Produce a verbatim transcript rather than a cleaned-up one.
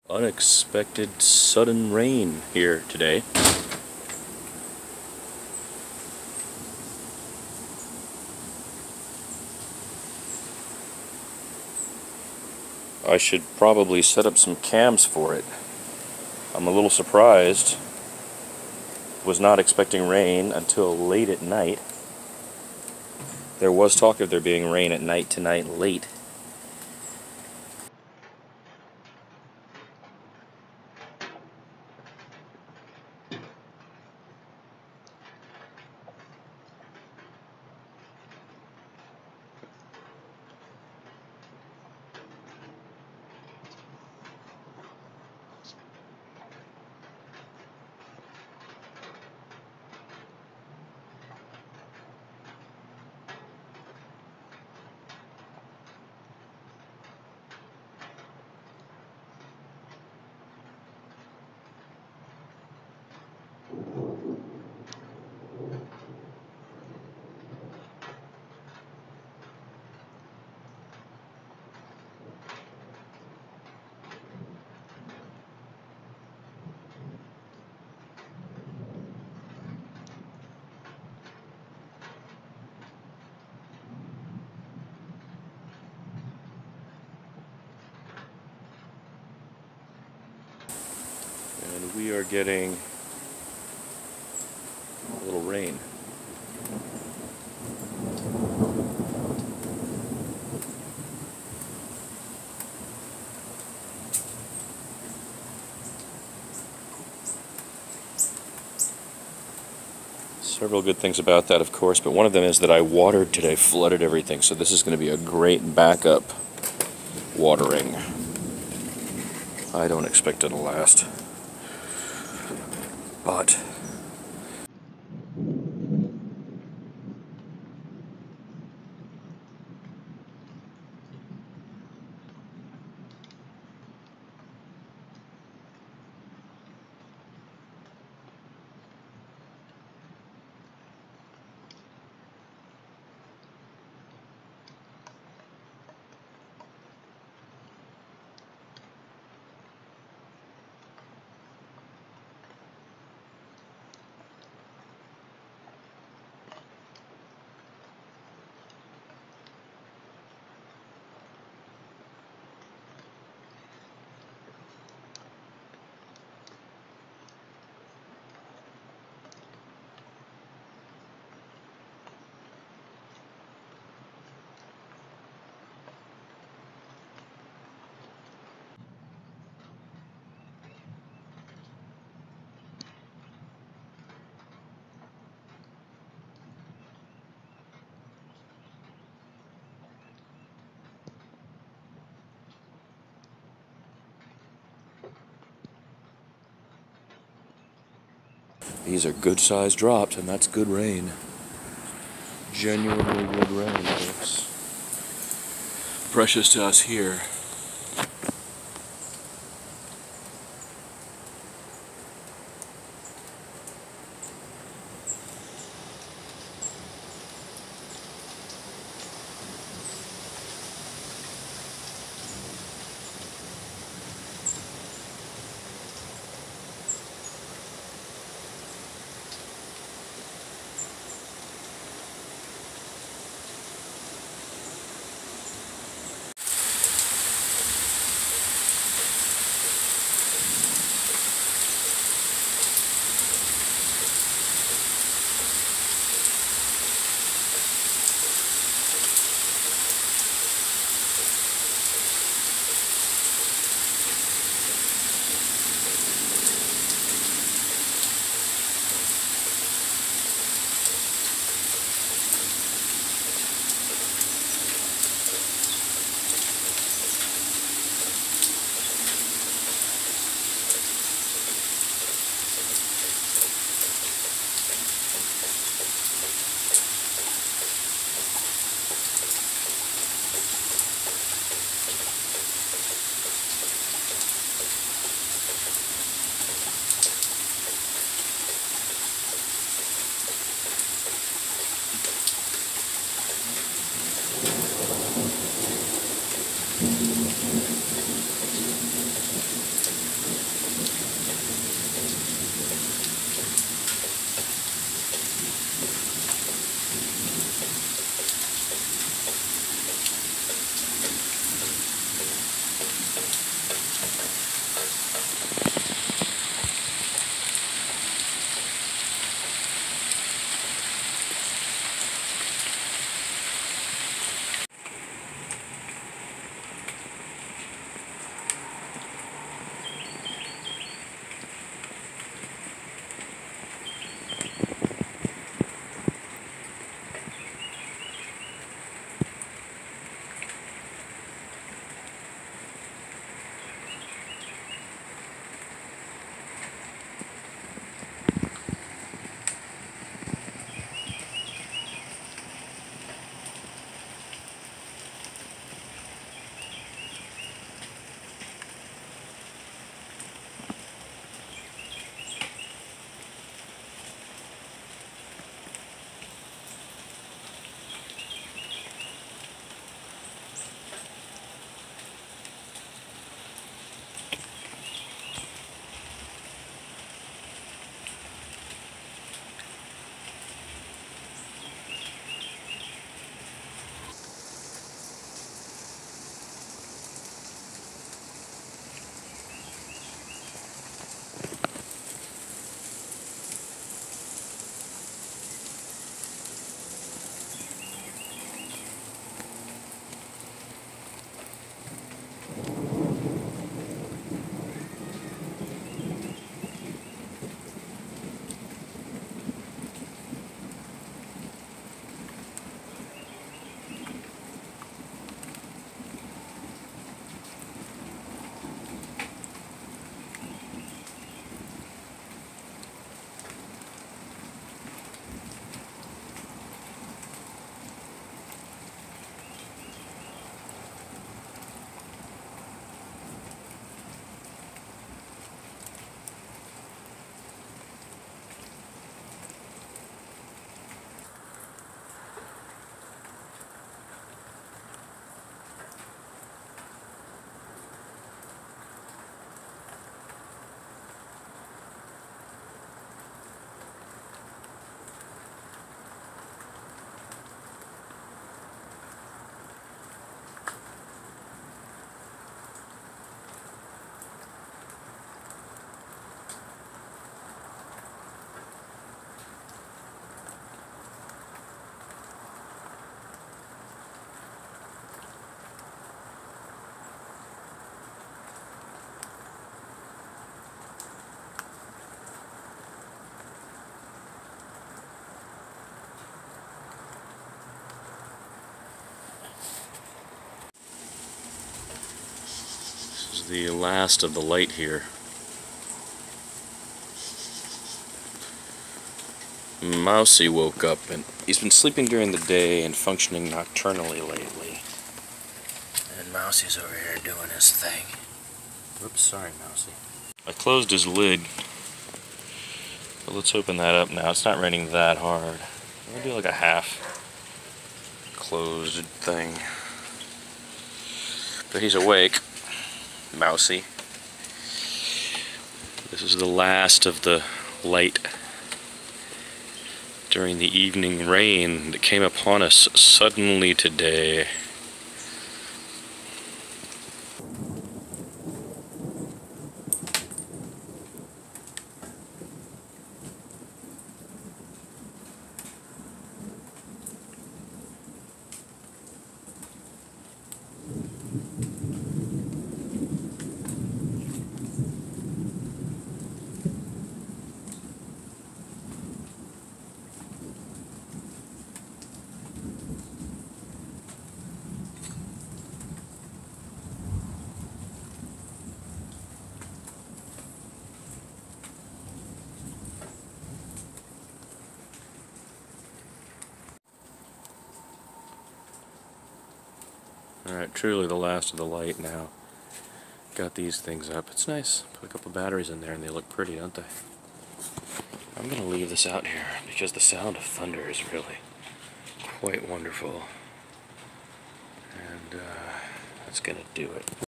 Unexpected sudden rain here today. I should probably set up some cams for it. I'm a little surprised. Was not expecting rain until late at night. There was talk of there being rain at night tonight late. And we are getting a little rain. Several good things about that, of course, but one of them is that I watered today, flooded everything, so this is going to be a great backup watering. I don't expect it to last, but these are good-sized drops, and that's good rain. Genuinely good rain, folks. Precious to us here. the last of the light here. Mousy woke up, and he's been sleeping during the day and functioning nocturnally lately. And Mousy's over here doing his thing. Whoops, sorry Mousy. I closed his lid. But let's open that up now. It's not raining that hard. I'm gonna do like a half closed thing. But he's awake. Mousy. This is the last of the light during the evening rain that came upon us suddenly today. Alright, truly the last of the light now. Got these things up. It's nice. Put a couple batteries in there and they look pretty, don't they? I'm going to leave this out here because the sound of thunder is really quite wonderful. And uh, that's going to do it.